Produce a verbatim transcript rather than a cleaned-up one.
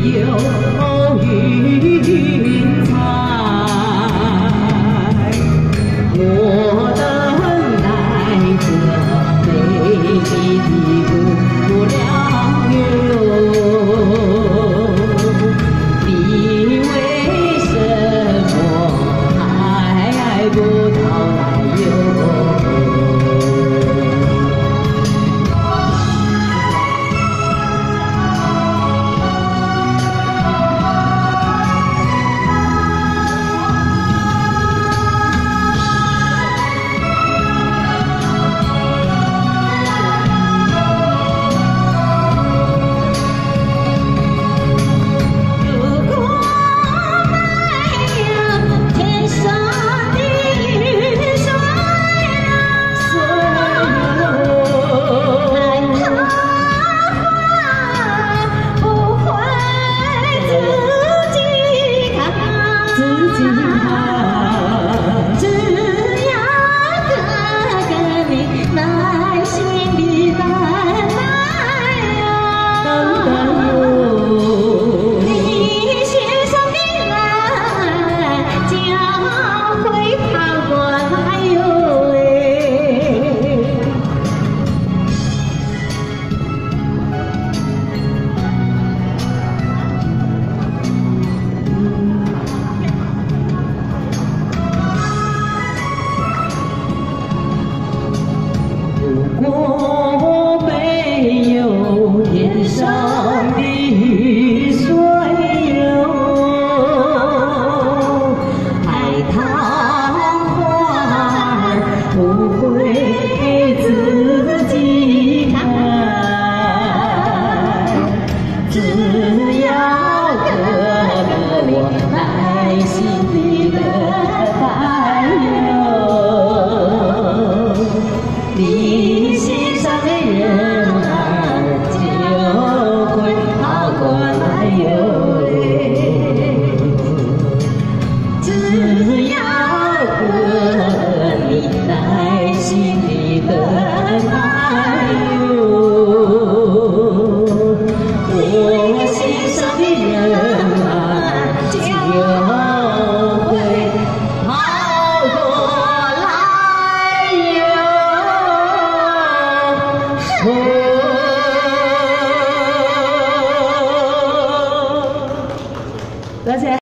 有云彩，我等待着美丽的不了友，你为什么还不到来哟？ 如果没有天上的雨水哟，海棠花不会自己开，只要给我耐心的等待哟。 你心上的人儿就会跑过来哟，只要和你耐心地等待哟，我心上的人儿就会跑过来哟。 多谢。